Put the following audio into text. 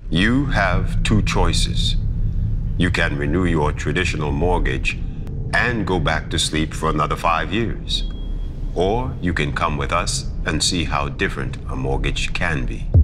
You have two choices. You can renew your traditional mortgage and go back to sleep for another 5 years. Or you can come with us and see how different a mortgage can be.